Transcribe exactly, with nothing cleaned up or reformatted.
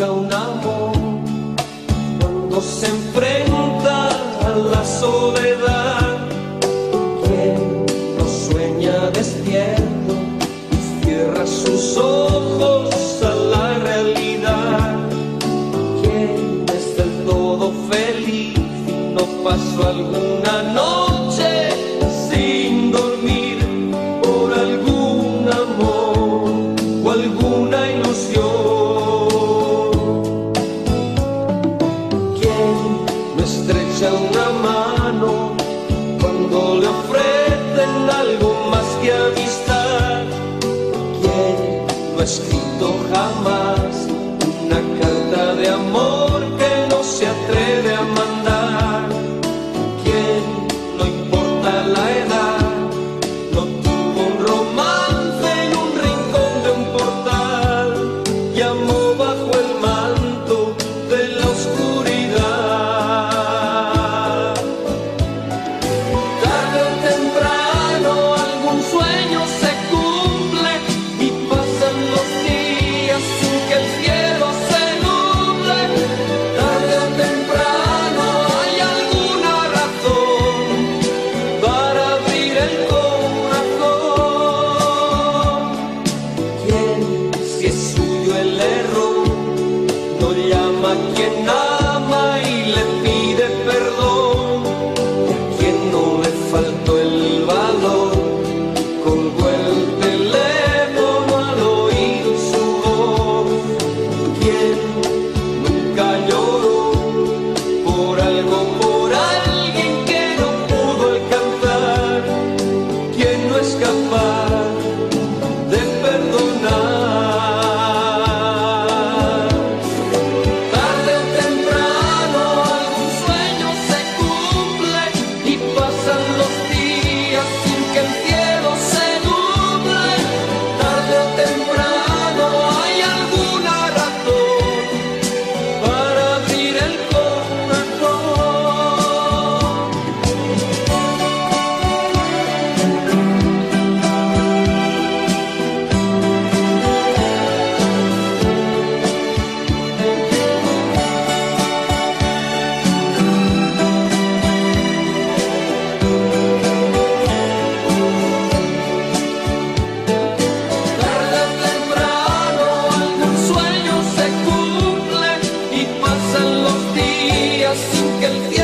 busca un amor, cuando se enfrenta a la soledad. Quien no sueña despierto y cierra sus ojos a la realidad. Quien es del todo feliz y no pasó alguna noche sin dormir por algún amor o alguna ilusión. Quien no estrecha una mano cuando le ofrecen algo más que amistad. Quien no ha escrito jamás una carta de amor que no se atreve a mandar. Quien no importa la edad, no tuvo un romance en un rincón de un portal y amó bajo el manto de la oscuridad. Tarde o temprano algún sueño se cumple y pasan los días sin que el cielo se nuble. Tarde o temprano hay alguna razón para abrir el corazón. Quien, si es suyo el error, no llama a quien ama y le pide perdón. Y a quien no le faltó el valor, colgó el teléfono al oír su voz. Quien nunca lloró por algo, por alguien que no pudo alcanzar. Quien no es capaz de perdonar. Tarde o temprano algún sueño se cumple y pasan los días sin que el cielo se nuble. Tarde o temprano hay alguna razón para abrir el corazón. Tarde o temprano algún sueño se cumple y pasan los días sin que el